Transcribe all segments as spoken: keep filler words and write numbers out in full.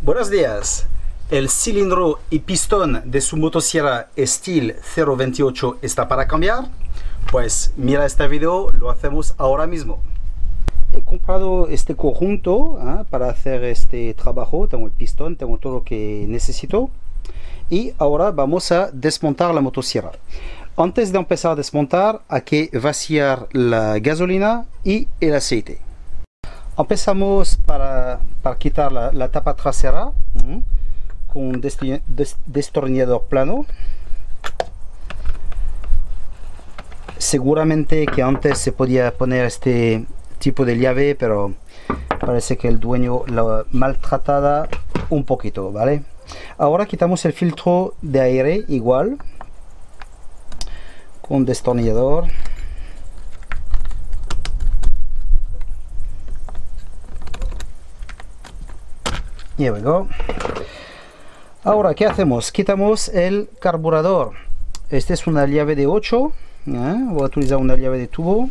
Buenos días. El cilindro y pistón de su motosierra Stihl cero veintiocho está para cambiar. Pues mira este video, lo hacemos ahora mismo. He comprado este conjunto ¿eh? para hacer este trabajo. Tengo el pistón, tengo todo lo que necesito. Y ahora vamos a desmontar la motosierra. Antes de empezar a desmontar, hay que vaciar la gasolina y el aceite. Empezamos para, para quitar la, la tapa trasera ¿eh? con un destornillador plano. Seguramente que antes se podía poner este tipo de llave, pero parece que el dueño la maltratada un poquito, ¿vale? Ahora quitamos el filtro de aire igual con destornillador. Here we go. Ahora, ¿qué hacemos? Quitamos el carburador. Esta es una llave de ocho. ¿eh? Voy a utilizar una llave de tubo.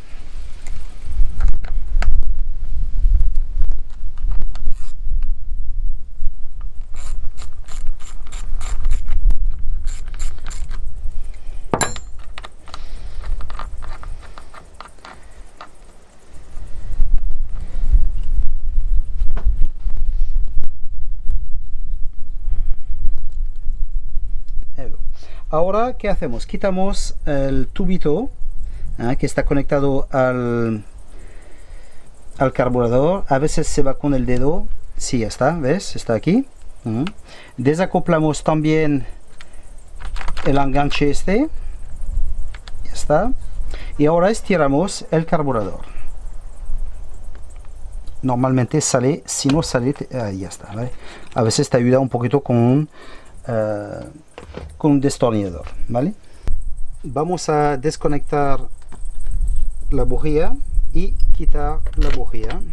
Ahora, ¿qué hacemos? Quitamos el tubito ¿eh? que está conectado al, al carburador. A veces se va con el dedo. Sí, ya está, ¿ves? Está aquí. ¿eh? Desacoplamos también el enganche este. Ya está. Y ahora estiramos el carburador. Normalmente sale, si no sale, ahí ya está, ¿vale? A veces te ayuda un poquito con un... Uh, con un destornillador, ¿vale? Vamos a desconectar la bujía y quitar la bujía.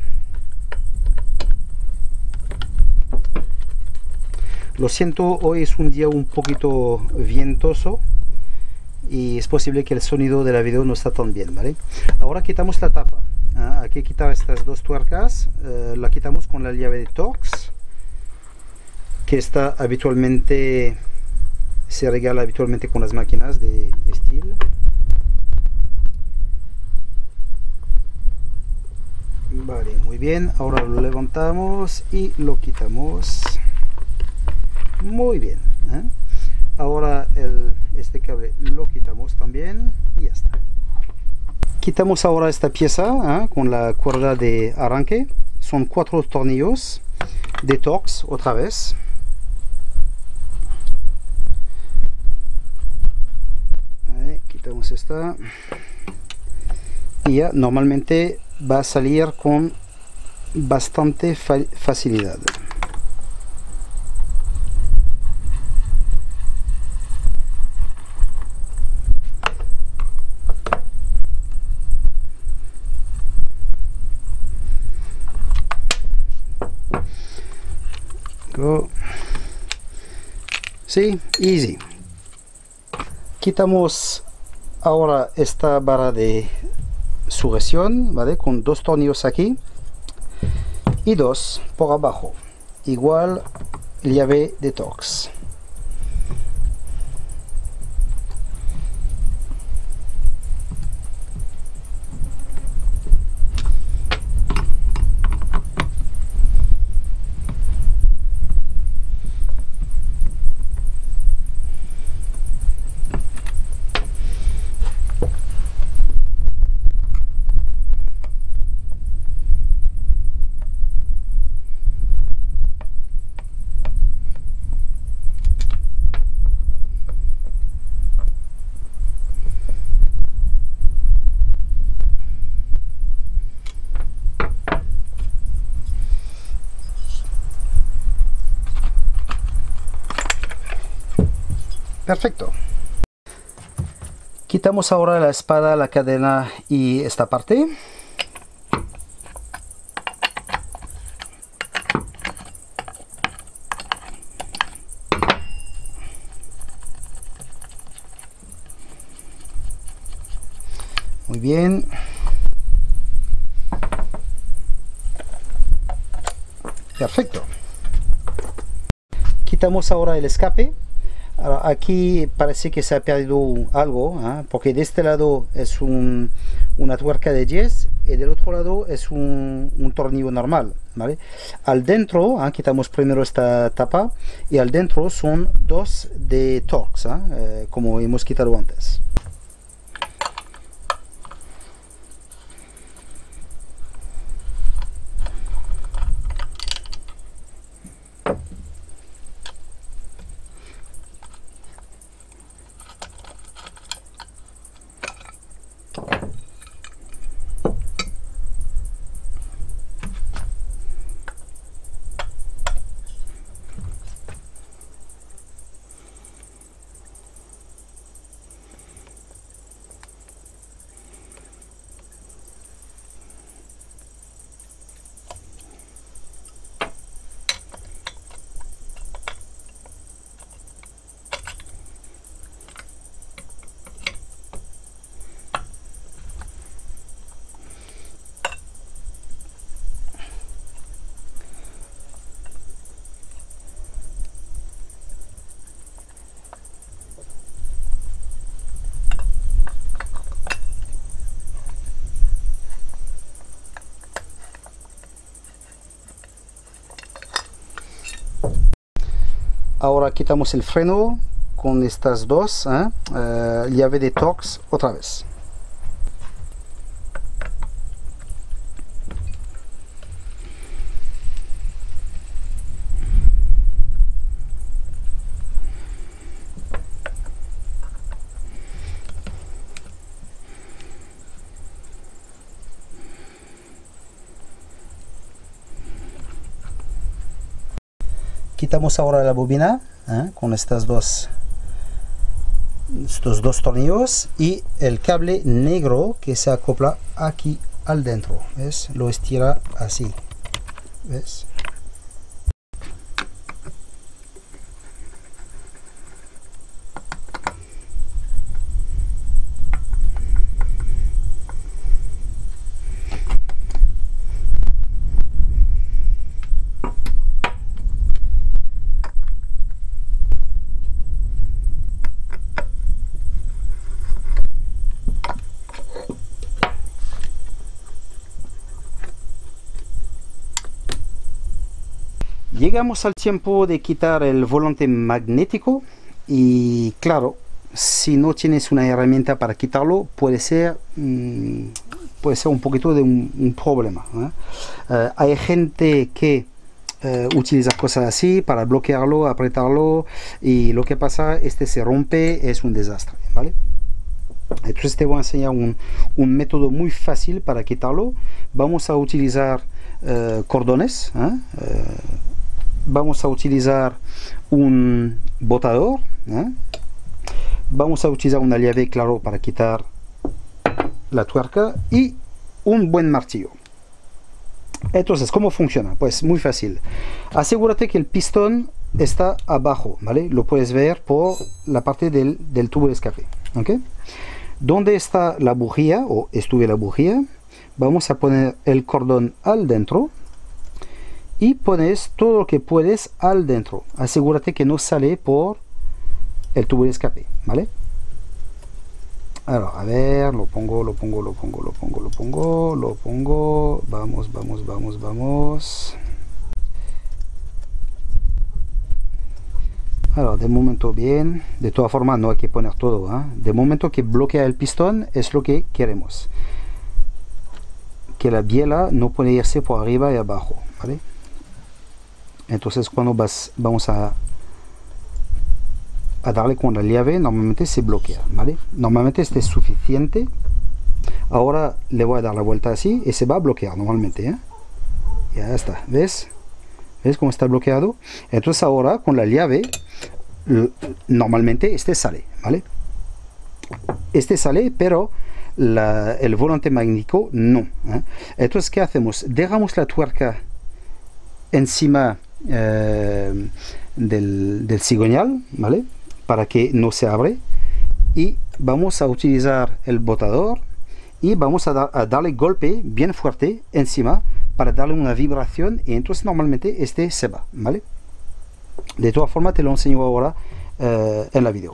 Lo siento, hoy es un día un poquito ventoso y es posible que el sonido de la video no está tan bien, ¿vale? Ahora quitamos la tapa. ¿ah? Hay que quitar estas dos tuercas. Uh, la quitamos con la llave de Torx, que está habitualmente, se regala habitualmente con las máquinas de Stihl. Vale, muy bien. Ahora lo levantamos y lo quitamos. Muy bien. ¿eh? Ahora el, este cable lo quitamos también y ya está. Quitamos ahora esta pieza ¿eh? con la cuerda de arranque. Son cuatro tornillos de Torx otra vez. Quitamos esta y ya normalmente va a salir con bastante fa facilidad. Go. Sí, easy. Quitamos ahora esta barra de sujeción, ¿vale? Con dos tornillos aquí y dos por abajo. Igual llave de Torx. Perfecto. Quitamos ahora la espada, la cadena y esta parte. Muy bien. Perfecto. quitamos ahora el escape. Ahora, aquí parece que se ha perdido algo, ¿eh? Porque de este lado es un, una tuerca de diez y del otro lado es un, un tornillo normal, ¿vale? Al dentro, ¿eh? Quitamos primero esta tapa y al dentro son dos de Torx, ¿eh? Eh, como hemos quitado antes. Ahora quitamos el freno con estas dos, ¿eh? Uh, llave de Torx otra vez. Quitamos ahora la bobina, ¿eh? Con estas dos, estos dos tornillos y el cable negro que se acopla aquí al dentro, ¿ves? Lo estira así, ¿ves? Llegamos al tiempo de quitar el volante magnético y claro, si no tienes una herramienta para quitarlo puede ser, mmm, puede ser un poquito de un, un problema, ¿eh? Uh, hay gente que uh, utiliza cosas así para bloquearlo, apretarlo y lo que pasa, este se rompe, es un desastre, ¿vale? Entonces te voy a enseñar un, un método muy fácil para quitarlo. Vamos a utilizar uh, cordones, ¿eh? uh, Vamos a utilizar un botador, ¿eh? Vamos a utilizar una llave, claro, para quitar la tuerca y un buen martillo. Entonces, ¿cómo funciona? Pues muy fácil. Asegúrate que el pistón está abajo, ¿vale? Lo puedes ver por la parte del, del tubo de escape, ¿ok? ¿Dónde está la bujía o estuve la bujía? Vamos a poner el cordón al dentro. Y pones todo lo que puedes al dentro. Asegúrate que no sale por el tubo de escape, ¿vale? Ahora, a ver, lo pongo, lo pongo, lo pongo, lo pongo, lo pongo, lo pongo. Vamos, vamos, vamos, vamos. Ahora, de momento bien. De todas formas, no hay que poner todo, ¿eh? De momento que bloquea el pistón es lo que queremos. Que la biela no puede irse por arriba y abajo, ¿vale? Entonces cuando vas, vamos a, a darle con la llave, normalmente se bloquea, ¿vale? Normalmente este es suficiente. Ahora le voy a dar la vuelta así y se va a bloquear normalmente, ¿eh? Ya está, ¿ves? ¿Ves cómo está bloqueado? Entonces ahora con la llave, normalmente este sale, ¿vale? Este sale, pero la, el volante magnético no, ¿eh? Entonces, ¿qué hacemos? Dejamos la tuerca encima Eh, del, del cigüeñal, ¿vale? Para que no se abre y vamos a utilizar el botador y vamos a, da, a darle golpe bien fuerte encima para darle una vibración y entonces normalmente este se va, ¿vale? De todas formas te lo enseño ahora eh, en la video.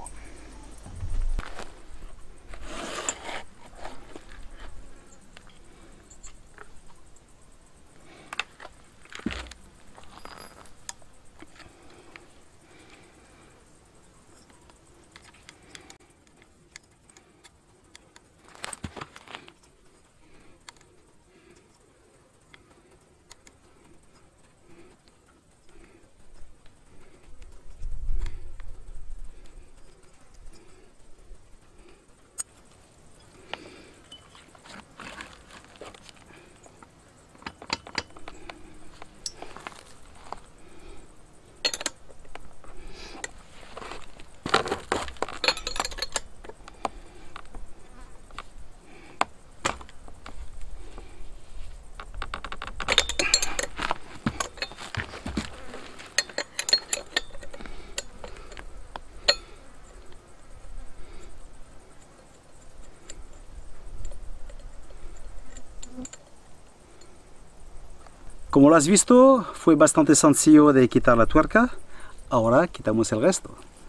Como lo has visto, fue bastante sencillo de quitar la tuerca. Ahora quitamos el resto.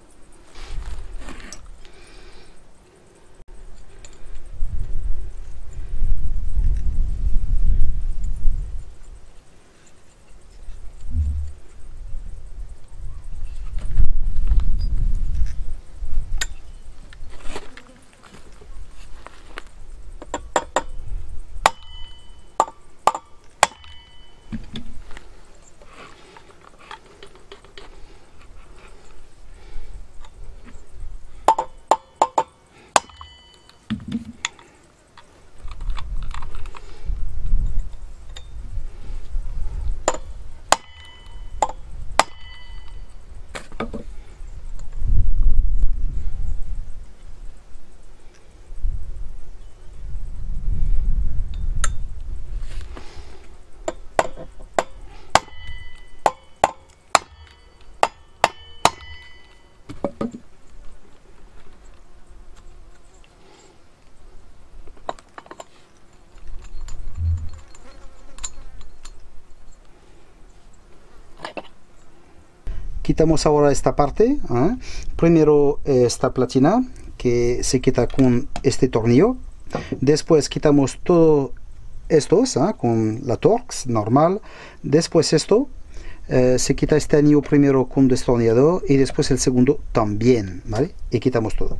Quitamos ahora esta parte, ¿eh? Primero esta platina que se quita con este tornillo. Después quitamos todo estos ¿eh? Con la Torx normal. Después esto eh, se quita este anillo primero con destornillador y después el segundo también, ¿vale? Y quitamos todo.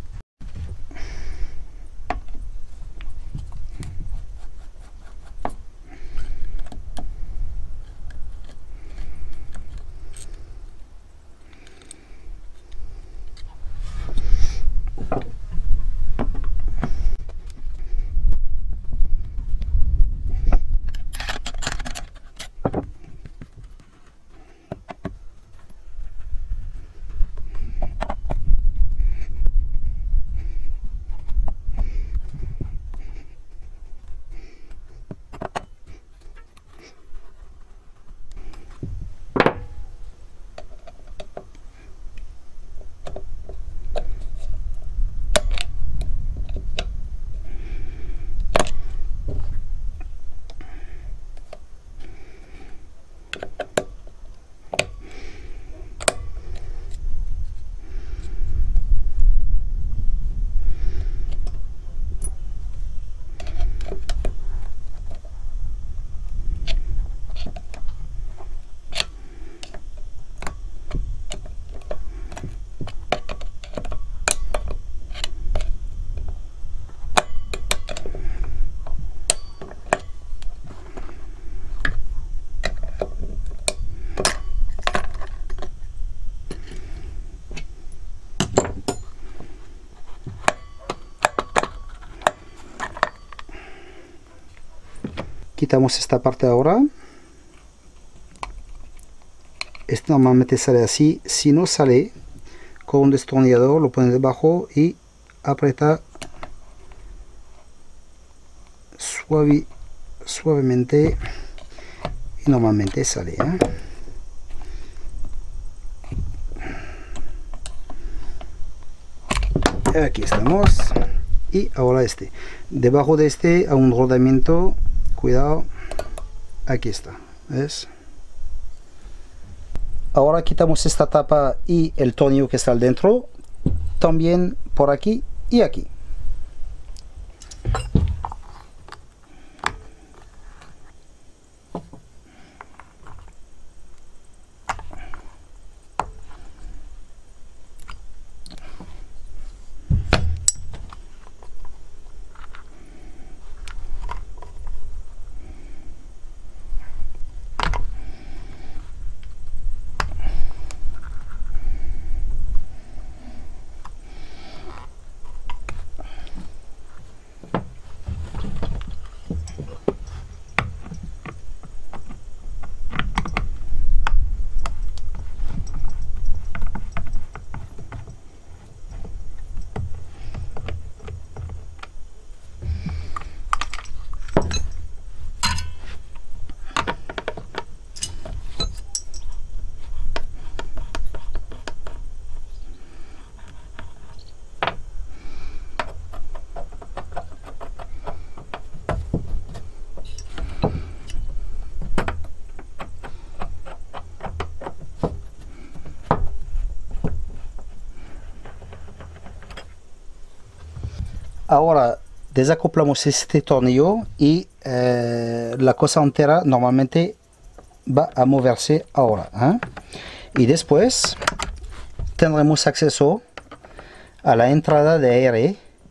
Quitamos esta parte ahora. Esto normalmente sale así. Si no sale, con un destornillador lo pones debajo y aprieta suave, suavemente y normalmente sale, ¿eh? Aquí estamos. Y ahora este. Debajo de este a un rodamiento. Cuidado, aquí está, ¿ves? Ahora quitamos esta tapa y el tornillo que está dentro, también por aquí y aquí. Ahora desacoplamos este tornillo y eh, la cosa entera normalmente va a moverse ahora, ¿eh? Y después tendremos acceso a la entrada de aire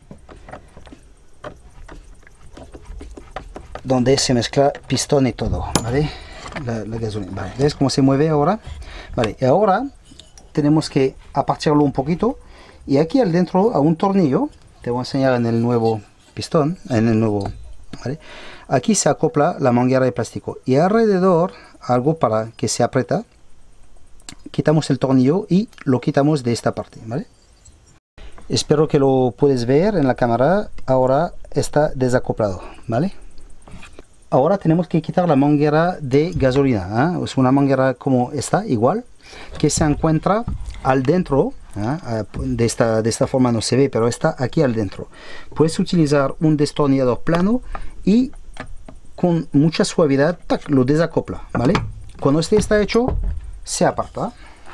donde se mezcla pistón y todo, ¿vale? La, la gasolina, ¿vale? ¿Ves cómo se mueve ahora? Vale, y ahora tenemos que apartarlo un poquito y aquí al dentro a un tornillo. Te voy a enseñar en el nuevo pistón, en el nuevo, ¿vale? Aquí se acopla la manguera de plástico y alrededor algo para que se aprieta. Quitamos el tornillo y lo quitamos de esta parte, ¿vale? Espero que lo puedes ver en la cámara. Ahora está desacoplado, ¿vale? Ahora tenemos que quitar la manguera de gasolina, ¿eh? Es una manguera como esta, igual, que se encuentra al dentro. ¿eh? De, esta, de esta forma no se ve, pero está aquí al dentro. Puedes utilizar un destornillador plano y con mucha suavidad tac, lo desacopla, ¿vale? Cuando este está hecho, se aparta.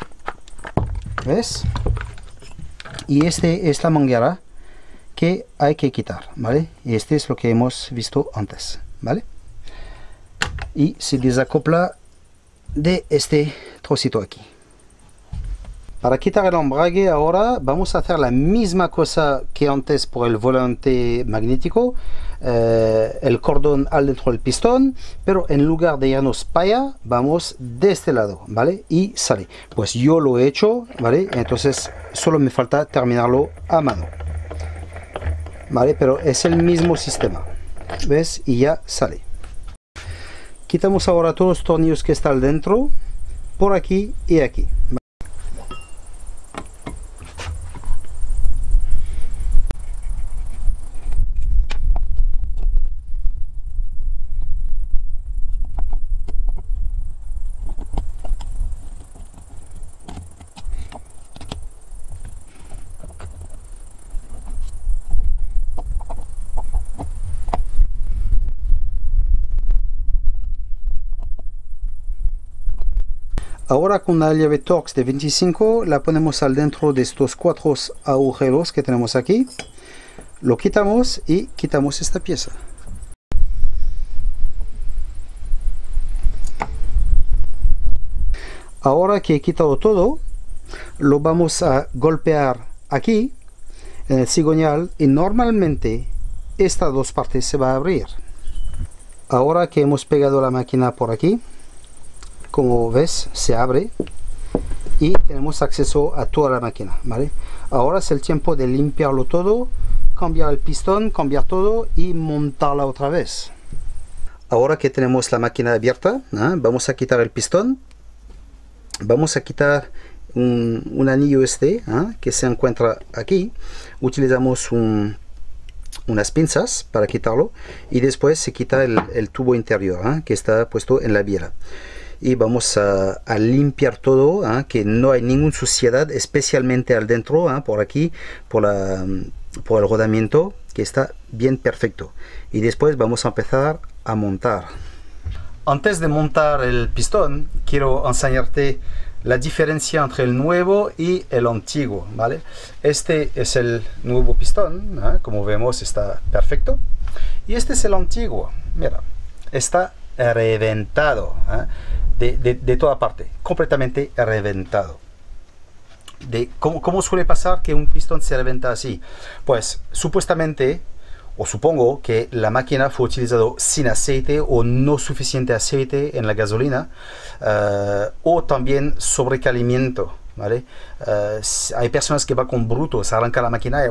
¿Ves? Y este es la manguera que hay que quitar, ¿vale? Y este es lo que hemos visto antes, ¿vale? Y se desacopla de este trocito aquí. Para quitar el embrague ahora vamos a hacer la misma cosa que antes por el volante magnético, eh, el cordón al dentro del pistón, pero en lugar de irnos para allá, vamos de este lado, ¿vale? Y sale. Pues yo lo he hecho, ¿vale? Entonces solo me falta terminarlo a mano, ¿vale? Pero es el mismo sistema, ¿ves? Y ya sale. Quitamos ahora todos los tornillos que están dentro, por aquí y aquí. Ahora con la llave Torx de veinticinco la ponemos al dentro de estos cuatro agujeros que tenemos aquí. Lo quitamos y quitamos esta pieza. Ahora que he quitado todo, lo vamos a golpear aquí en el cigüeñal y normalmente estas dos partes se va a abrir. Ahora que hemos pegado la máquina por aquí, como ves, se abre y tenemos acceso a toda la máquina, ¿vale? Ahora es el tiempo de limpiarlo todo, cambiar el pistón, cambiar todo y montarla otra vez. Ahora que tenemos la máquina abierta, ¿eh? Vamos a quitar el pistón, vamos a quitar un, un anillo este, ¿eh? Que se encuentra aquí. Utilizamos un, unas pinzas para quitarlo y después se quita el, el tubo interior, ¿eh? Que está puesto en la biela. Y vamos a, a limpiar todo, ¿eh? Que no hay ninguna suciedad, especialmente al dentro, ¿eh? Por aquí, por, la, por el rodamiento, que está bien perfecto. Y después vamos a empezar a montar. Antes de montar el pistón, quiero enseñarte la diferencia entre el nuevo y el antiguo, ¿vale? Este es el nuevo pistón, ¿eh? Como vemos está perfecto. Y este es el antiguo, mira, está reventado, ¿eh? de, de, de toda parte, completamente reventado. De, ¿cómo, ¿Cómo suele pasar que un pistón se reventa así? Pues supuestamente, o supongo que la máquina fue utilizada sin aceite o no suficiente aceite en la gasolina, uh, o también sobrecalentamiento, ¿vale? Uh, hay personas que van con brutos, arrancan la máquina y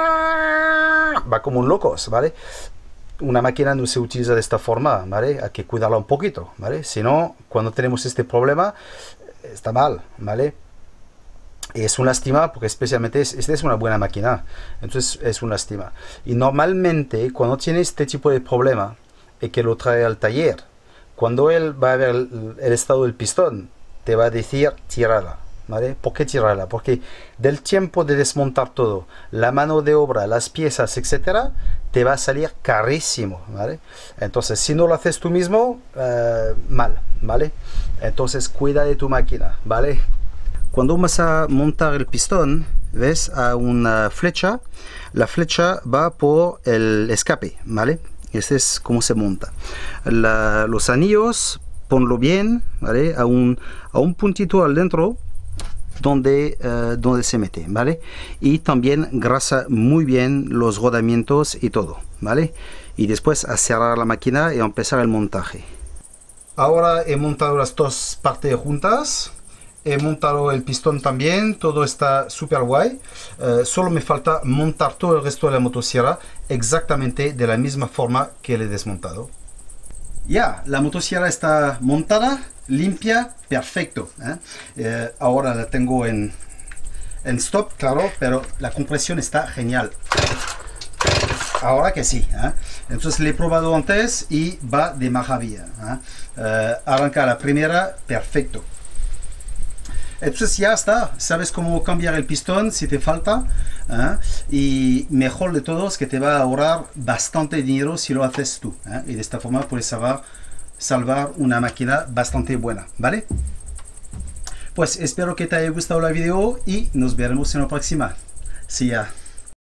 va como locos, ¿vale? Una máquina no se utiliza de esta forma, ¿vale? Hay que cuidarla un poquito, ¿vale? Si no, cuando tenemos este problema, está mal, ¿vale? Es una lástima porque especialmente es, esta es una buena máquina, entonces es una lástima. Y normalmente cuando tiene este tipo de problema y que lo trae al taller, cuando él va a ver el, el estado del pistón, te va a decir tirarla, ¿vale? ¿Por qué tirarla? Porque del tiempo de desmontar todo, la mano de obra, las piezas, etcétera, te va a salir carísimo, ¿vale? Entonces si no lo haces tú mismo, uh, mal, ¿vale? Entonces cuida de tu máquina, ¿vale? Cuando vas a montar el pistón, ves a una flecha, la flecha va por el escape, ¿vale? Este es como se monta. La, los anillos, ponlo bien, ¿vale? A un, a un puntito al dentro donde, uh, donde se mete, ¿vale? Y también grasa muy bien los rodamientos y todo, ¿vale? Y después a cerrar la máquina y a empezar el montaje. Ahora he montado las dos partes juntas. He montado el pistón también, todo está súper guay. Uh, solo me falta montar todo el resto de la motosierra exactamente de la misma forma que le he desmontado. Ya, la motosierra está montada, limpia, perfecto, ¿eh? Eh, ahora la tengo en, en stop, claro, pero la compresión está genial. Ahora que sí, ¿eh? Entonces le he probado antes y va de maravilla, ¿eh? Eh, arranca la primera, perfecto. Entonces ya está, sabes cómo cambiar el pistón si te falta, ¿eh? Y mejor de todo es que te va a ahorrar bastante dinero si lo haces tú, ¿eh? Y de esta forma puedes salvar, salvar una máquina bastante buena, ¿vale? Pues espero que te haya gustado el video y nos veremos en la próxima. See ya.